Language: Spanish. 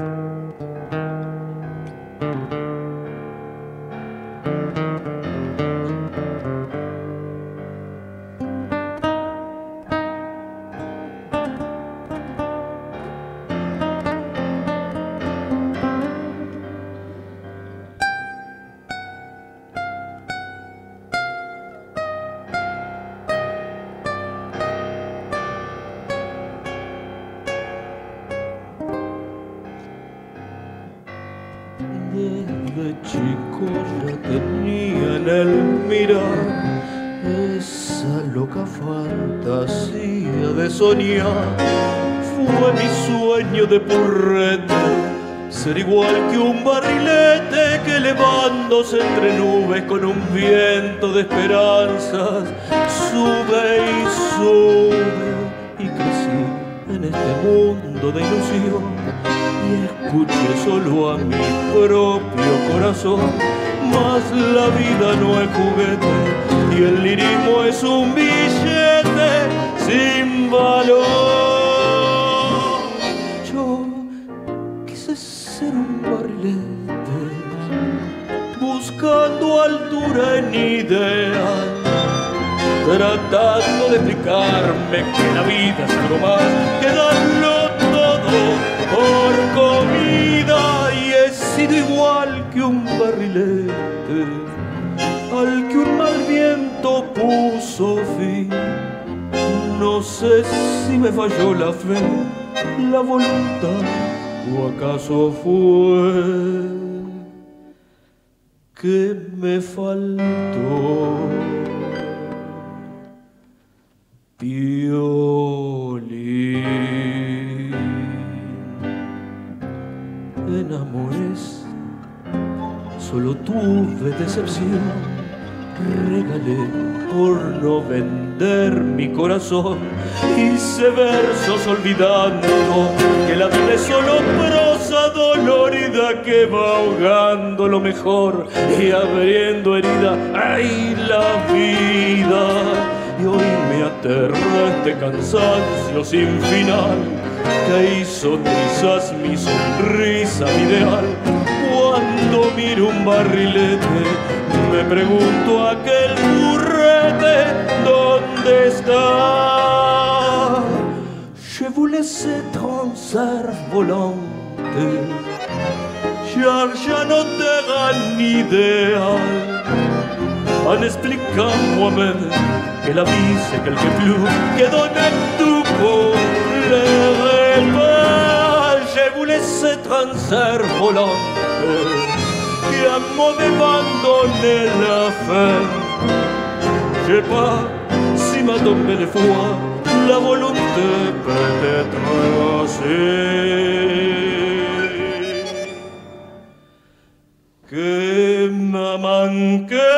Desde chico ya tenía en el mirar esa loca fantasía de soñar. Fue mi sueño de purrete ser igual que un barrilete que elevándose entre nubes con un viento de esperanzas sube y sube. Y crecí en este mundo de ilusión y escuché solo a mi propio corazón. Mas la vida no es juguete y el lirismo es un billete sin valor. Yo quise ser un barrilete buscando altura en ideal, tratando de explicarme que la vida es algo más que darlo todo por comida. Y he sido igual que un barrilete al que un mal viento puso fin. No sé si me falló la fe, la voluntad, o acaso fue que me faltó violín. En amores solo tuve decepción, regalé por no vender mi corazón. Hice versos olvidando que la vida es solo prosa dolorida que va ahogando lo mejor y abriendo herida. ¡Ay, la vida! Y hoy me aterra este cansancio sin final que hizo trizas mi sonrisa, mi ideal. Cuando miro un barrilete me pregunto aquel burrete ¿dónde está? Je vous laisse transar volante, cherche notre idéal en expliquant moi-même que la vie c'est quelque plus que donner tout pour le repas. Je vous laisse transar volante qui à moi m'abandonner la fin. Je sais pas si m'a tombé de foi la volonté peut-être assez que m'a manqué.